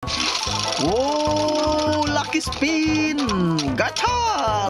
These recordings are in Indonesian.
Wow, lucky spin. Gacha.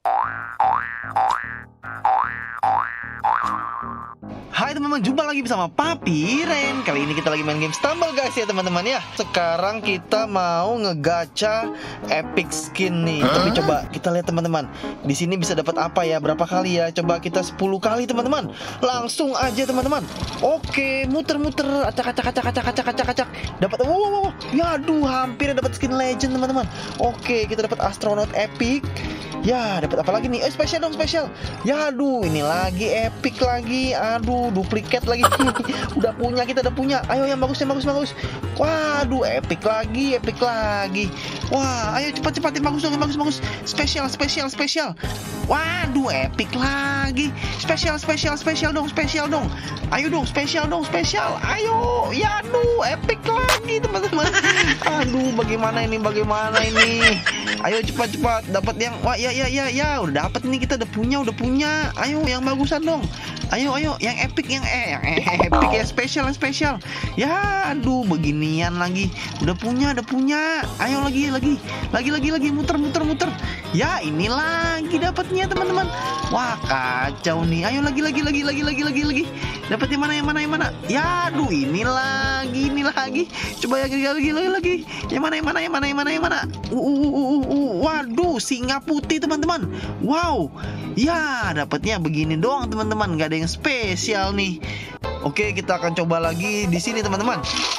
Hai teman-teman, jumpa lagi bersama Papi Ren. Kali ini kita lagi main game Stumble guys ya teman-teman ya. Sekarang kita mau ngegacha epic skin nih. Tapi coba kita lihat teman-teman. Di sini bisa dapat apa ya? Berapa kali ya? Coba kita 10 kali teman-teman. Langsung aja teman-teman. Oke, muter-muter, acak. Dapat wow. Ya aduh, hampir dapat skin legend teman-teman. Oke, kita dapat astronaut epic. Ya, dapat apa lagi nih? Spesial dong, spesial. Ya aduh, ini lagi epic lagi. Aduh, duplikat lagi. Udah punya, kita udah punya. Ayo yang bagus. Waduh, epic lagi. Wah, ayo cepat yang bagus dong, yang bagus. Spesial. Waduh, epic lagi. Spesial dong. Ayo dong, spesial. Ayo. Ya aduh, epic lagi teman-teman. Aduh, bagaimana ini? Ayo cepat dapat yang wah ya udah dapat nih, kita udah punya. Ayo yang bagusan dong. Ayo yang epic yang epic ya, spesial. Ya aduh, beginian lagi. Udah punya. Ayo lagi muter. Ya ini lagi dapatnya teman-teman. Wah, kacau nih. Ayo lagi. Dapat yang mana? Ya aduh, ini lagi. Coba lagi. Yang mana? Waduh, singa putih teman-teman. Wow. Ya, dapatnya begini doang teman-teman, nggak ada yang spesial nih. Oke, kita akan coba lagi di sini teman-teman.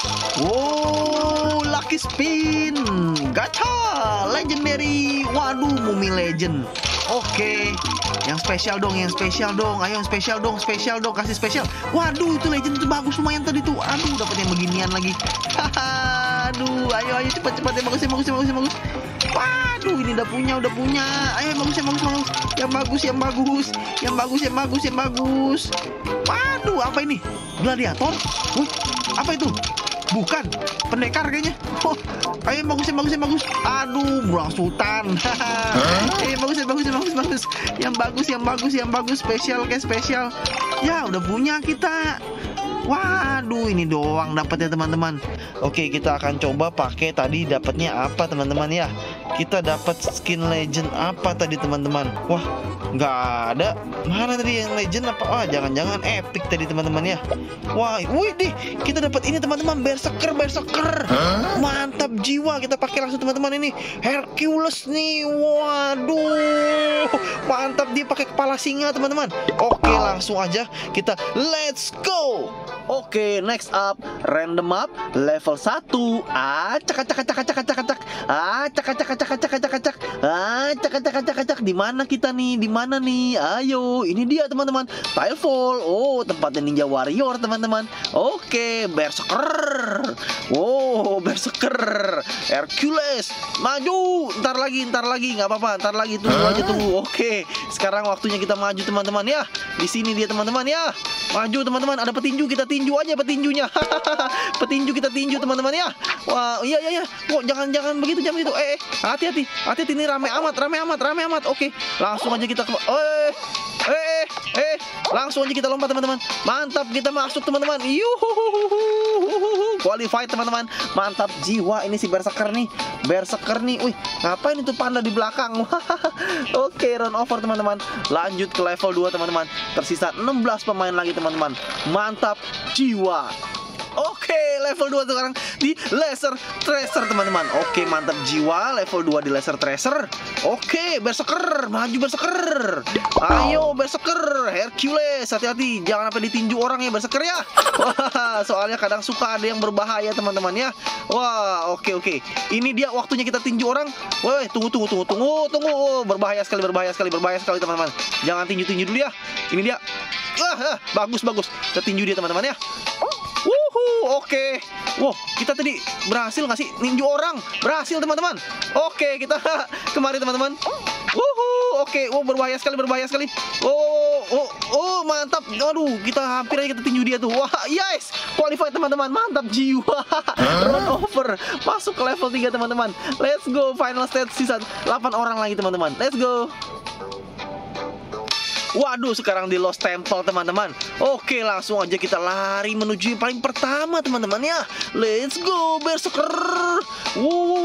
Wow, lucky spin. Gacha legendary. Waduh, mumi legend. Oke, yang spesial dong. Ayo yang spesial dong, kasih spesial. Waduh, itu legend itu bagus lumayan tadi tuh. Aduh, dapat yang beginian lagi. Aduh, ayo cepat yang bagus. Waduh, ini udah punya. Ayo yang bagus. Yang bagus. Waduh, apa ini? Gladiator? Wih, apa itu? Bukan, pendekar kayaknya. Oh, ayo yang bagus. Aduh, Bulang Sultan. Yang bagus. Spesial. Ya, udah punya kita. Waduh, ini doang dapatnya teman-teman. Oke, kita akan coba pakai tadi dapatnya apa teman-teman ya. Kita dapat skin legend apa tadi teman-teman? Wah, nggak ada. Mana tadi yang legend apa? Ah, jangan-jangan epic tadi teman-teman ya. Wah, wih deh, kita dapat ini teman-teman, berserker. Mantap jiwa, kita pakai langsung teman-teman ini. Hercules nih. Waduh, mantap, dia pakai kepala singa teman-teman. Oke, langsung aja kita let's go. Oke, next up random up level 1. Acak. Di mana kita nih? Ayo, ini dia teman-teman. Tilefall. Oh, tempatnya ninja warrior teman-teman. Oke, berserker. Wow, berserker. Hercules. Maju. Ntar lagi. Nggak apa-apa. Ntar lagi, tunggu aja. Oke, sekarang waktunya kita maju teman-teman ya. Di sini dia teman-teman ya. Maju teman-teman. Ada petinju, kita tinju aja petinjunya. Kita tinju teman-teman ya. Wah, iya. Kok jangan begitu. Hati-hati ini rame amat. Oke, langsung aja kita langsung aja kita lompat teman-teman. Mantap, kita masuk teman-teman. Qualified teman-teman. Mantap jiwa, ini si berserker nih. Wih, ngapain itu panda di belakang? Oke, round over teman-teman. Lanjut ke level 2 teman-teman. Tersisa 16 pemain lagi teman-teman. Mantap jiwa. Oke, level 2 sekarang di Laser Tracer teman-teman. Oke, mantap jiwa, level 2 di Laser Tracer. Oke, berserker, maju berserker. Ayo berserker, Hercules, hati-hati jangan sampai ditinju orang ya berserker ya. Wah, soalnya kadang suka ada yang berbahaya teman-teman ya. Wah, oke. Ini dia waktunya kita tinju orang. Woi, tunggu. Oh, berbahaya sekali teman-teman. Jangan tinju dulu ya. Ini dia. Bagus. Kita tinju dia teman-teman ya. Oke. Wow, kita tadi berhasil nggak sih ninju orang? Berhasil teman-teman. Oke, kita kemari teman-teman. Oke. Berbahaya sekali. Mantap. Aduh, kita hampir aja kita tinju dia tuh. Wah, yes. Qualified teman-teman. Mantap jiwa. Round over. Masuk ke level 3 teman-teman. Let's go. Final stage sisa 8 orang lagi teman-teman. Let's go. Waduh, sekarang di Lost Temple teman-teman. Oke, langsung aja kita lari menuju yang paling pertama teman-teman ya. Let's go, berserker.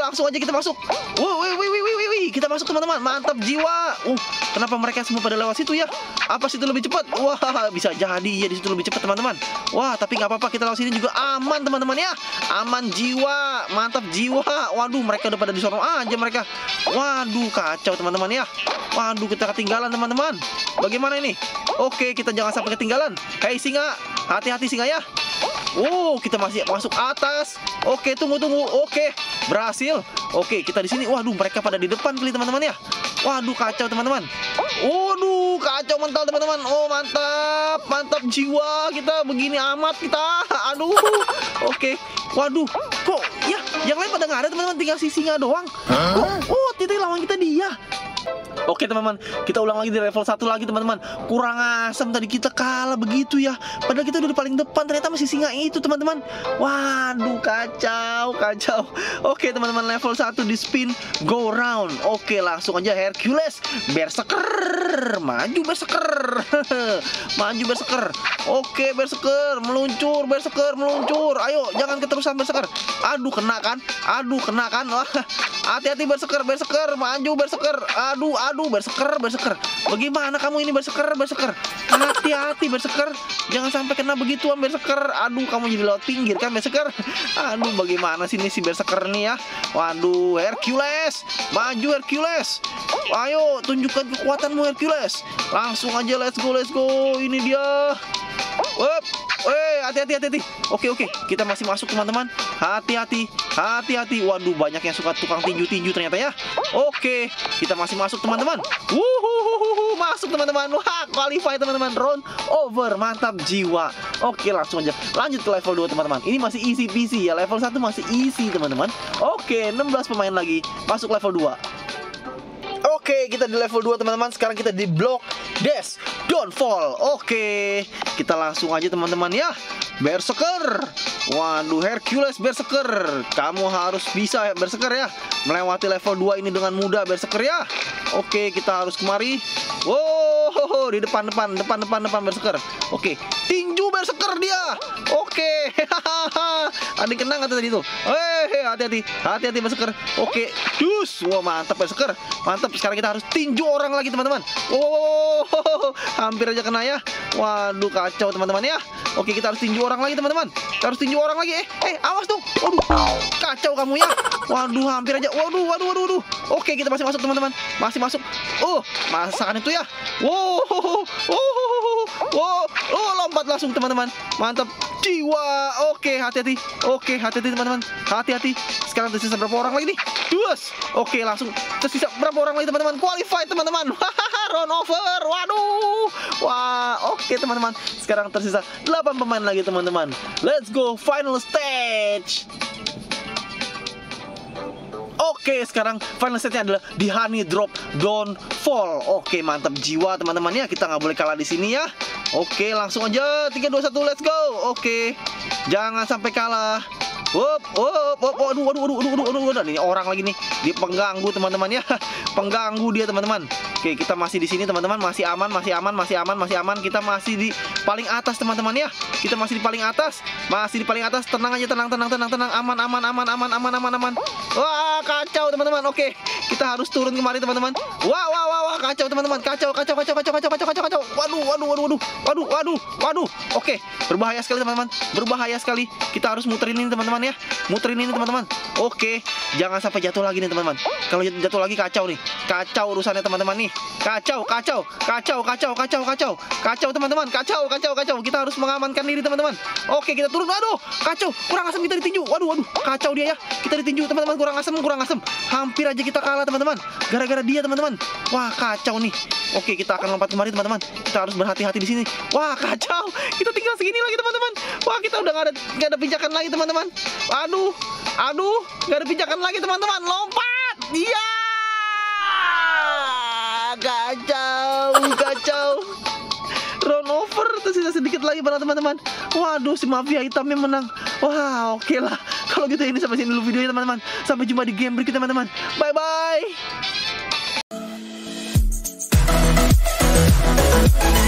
langsung aja kita masuk. Wih, kita masuk teman-teman. Mantap jiwa. Kenapa mereka semua pada lewat situ ya? Apa situ lebih cepat? Wah, bisa jadi ya di situ lebih cepat teman-teman. Wah, tapi nggak apa-apa, kita lewat sini juga aman teman-teman ya. Aman jiwa, mantap jiwa. Waduh, mereka udah pada di sono aja mereka. Waduh, kacau teman-teman ya. Waduh, kita ketinggalan teman-teman. Bagaimana ini? Oke, kita jangan sampai ketinggalan. Hei singa, hati-hati singa ya. Kita masih masuk atas. Oke, tunggu. Oke, berhasil. Oke, kita di sini. Waduh, mereka pada di depan kali teman-teman ya. Waduh, kacau teman-teman. Waduh, kacau mental teman-teman. Mantap jiwa kita. Begini amat kita. Aduh. Oke. Waduh, kok ya yang lain pada nggak ada teman-teman, tinggal si singa doang. Titik lawan kita dia. Oke teman-teman, kita ulang lagi di level 1 lagi teman-teman. Kurang asem tadi kita kalah begitu ya. Padahal kita udah di paling depan, ternyata masih singa itu teman-teman. Waduh, kacau. Oke teman-teman, level 1 di spin go round. Oke, langsung aja Hercules Berserker. Maju Berserker. Maju Berserker. Oke, Berserker meluncur, Berserker meluncur. Ayo, jangan keterusan Berserker. Aduh, kena kan? Wah, hati-hati Berserker. Maju Berserker. Aduh, Berserker. Bagaimana kamu ini Berserker? Hati-hati Berserker. Jangan sampai kena begituan Berserker. Aduh, kamu jadi lewat pinggir kan Berserker. Aduh, bagaimana sih ini si Berserker nih ya? Waduh, Hercules. Maju Hercules. Ayo, tunjukkan kekuatanmu Hercules. Langsung aja, let's go. Ini dia. Hati-hati. Oke, kita masih masuk teman-teman. Hati-hati. Waduh, banyak yang suka tukang tinju ternyata ya. Oke, kita masih masuk teman-teman. Masuk teman-teman. Wah, qualify teman-teman. Round over, mantap jiwa. Oke, langsung aja lanjut ke level 2 teman-teman. Ini masih easy peasy ya. Level 1 masih easy teman-teman. Oke, 16 pemain lagi masuk level 2. Oke, kita di level 2 teman-teman. Sekarang kita di blok Dash Don't Fall. Oke, kita langsung aja teman-teman ya. Berserker. Waduh, Hercules Berserker. Kamu harus bisa Berserker ya, melewati level 2 ini dengan mudah Berserker ya. Oke, kita harus kemari. Wow, di depan Berserker. Oke, tinju Berserker dia. Oke. Ada yang kena nggak tadi itu? Hati-hati Berserker. Oke, dus. Wah, mantap Berserker. Mantap. Sekarang kita harus tinju orang lagi teman-teman. Hampir aja kena ya. Waduh, kacau teman-teman ya. Oke, kita harus tinju orang lagi teman-teman. Awas dong. Waduh, kacau kamu ya. Waduh, hampir aja. Waduh. Oke, kita masih masuk teman-teman. Masih masuk. Masakan itu ya. Lompat langsung teman-teman. Mantap jiwa. Oke, hati-hati teman-teman. Hati-hati. Sekarang tersisa berapa orang lagi nih? 2. Oke, langsung tersisa berapa orang lagi teman-teman? Qualify teman-teman. Round over. Waduh. Wah, oke teman-teman. Sekarang tersisa 8 pemain lagi teman-teman. Let's go final stage. Oke, sekarang final stage-nya adalah di Honey Drop Don't Fall. Oke, mantap jiwa teman-teman ya. Kita nggak boleh kalah di sini ya. Oke, langsung aja 3, 2, 1, let's go. Oke, jangan sampai kalah. Waduh, ini orang lagi nih, dia pengganggu teman-teman ya. Pengganggu dia teman-teman. Oke, kita masih di sini teman-teman, masih aman. Kita masih di paling atas teman-teman ya. Kita masih di paling atas. Tenang aja, tenang. Aman. Wah, kacau teman-teman. Oke, kita harus turun kemari teman-teman. Wah, kacau teman-teman. Kacau. Waduh. Oke, berbahaya sekali teman-teman. Kita harus muterin ini teman-teman ya. Oke, jangan sampai jatuh lagi nih teman-teman. Kalau jatuh lagi kacau nih. Kacau urusannya teman-teman nih. Kacau teman-teman. Kacau. Kita harus mengamankan diri teman-teman. Oke, kita turun. Aduh, kacau. Kurang asem kita ditinju. Waduh. Kacau dia ya. Kita ditinju teman-teman. Kurang asem. Hampir aja kita kalah teman-teman. Gara-gara dia teman-teman. Wah, kacau nih. Oke, kita akan lompat kemari teman-teman. Kita harus berhati-hati di sini. Wah, kacau. Kita tinggal segini lagi teman-teman. Wah, kita udah nggak ada pijakan lagi teman-teman. Aduh, nggak ada pijakan lagi teman-teman. Lompat. Iya. Kacau. Round over, tersisa sedikit lagi para teman-teman. Waduh, si mafia hitamnya menang. Wah, oke lah. Kalau gitu ini sampai sini dulu videonya teman-teman. Sampai jumpa di game berikutnya teman-teman. Bye.